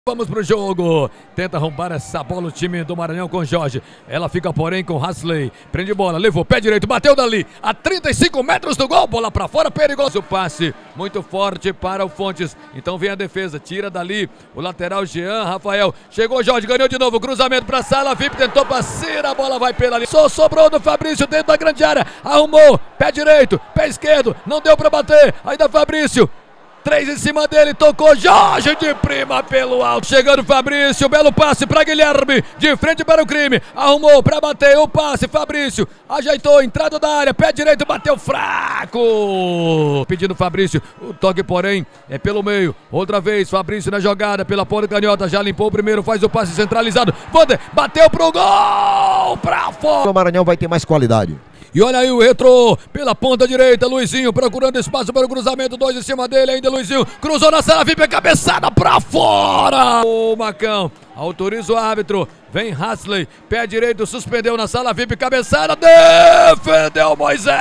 Vamos pro jogo, tenta arrombar essa bola o time do Maranhão com Jorge, ela fica porém com Hasley, prende bola, levou, pé direito, bateu dali, a 35 metros do gol, bola pra fora, perigoso o passe, muito forte para o Fontes, então vem a defesa, tira dali, o lateral Jean Rafael, chegou Jorge, ganhou de novo, cruzamento pra sala, VIP tentou passear, a bola vai pela ali, sobrou do Fabrício dentro da grande área, arrumou, pé direito, pé esquerdo, não deu pra bater, ainda Fabrício. 3 em cima dele, tocou Jorge de prima pelo alto, chegando Fabrício, belo passe para Guilherme, de frente para o crime, arrumou para bater, o passe, Fabrício, ajeitou, entrada da área, pé direito, bateu fraco, pedindo Fabrício, o toque porém é pelo meio, outra vez Fabrício na jogada, pela ponta canhota, já limpou o primeiro, faz o passe centralizado, Vander, bateu pro gol, pra fora. O Maranhão vai ter mais qualidade. E olha aí o Retrô, pela ponta direita, Luizinho procurando espaço para o cruzamento, 2 em cima dele, ainda Luizinho, cruzou na sala, VIP, cabeçada pra fora! O Macão, autoriza o árbitro, vem Hasley, pé direito, suspendeu na sala, VIP, cabeçada, defendeu Moisés!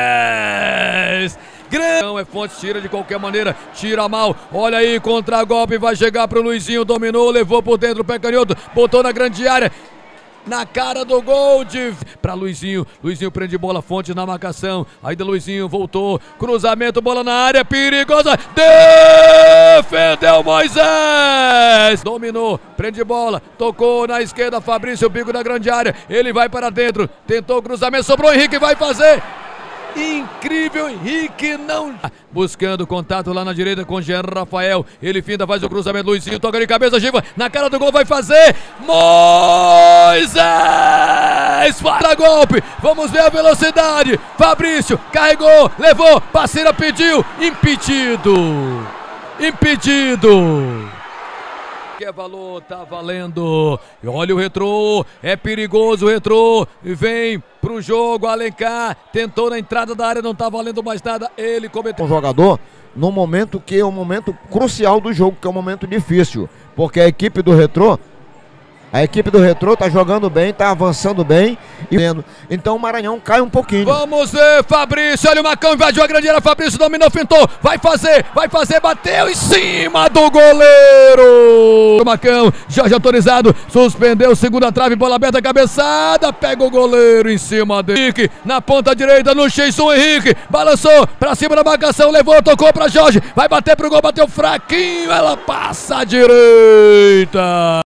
Não é Fontes, tira de qualquer maneira, tira mal, olha aí, contra-golpe, vai chegar pro Luizinho, dominou, levou por dentro o pé canhoto, botou na grande área, na cara do gol para Luizinho, Luizinho prende bola, Fontes na marcação, ainda Luizinho voltou, cruzamento, bola na área, perigosa, defendeu Moisés, dominou, prende bola, tocou na esquerda, Fabrício, bico da grande área, ele vai para dentro, tentou o cruzamento, sobrou Henrique, vai fazer, incrível, Henrique não... Buscando contato lá na direita com Jean Rafael, ele finda, faz o cruzamento, Luizinho toca de cabeça, Giva, na cara do gol vai fazer, Moisés, para golpe, vamos ver a velocidade, Fabrício, carregou, levou, parceira pediu, impedido, que é valor, tá valendo, e olha o Retrô, é perigoso o Retrô, e vem pro jogo, Alencar, tentou na entrada da área, não tá valendo mais nada, ele cometeu. Um jogador no momento que é um momento crucial do jogo, que é um momento difícil, porque a equipe do Retrô tá jogando bem, tá avançando bem, então o Maranhão cai um pouquinho. Vamos ver, Fabrício, olha o Macão, invadiu a grande área, Fabrício dominou, fintou, vai fazer, bateu em cima do goleiro. O Macão, Jorge autorizado, suspendeu, segunda trave, bola aberta, cabeçada, pega o goleiro em cima dele. Henrique, na ponta direita, no X1, Henrique, balançou, pra cima da marcação, levou, tocou pra Jorge, vai bater pro gol, bateu fraquinho, ela passa à direita.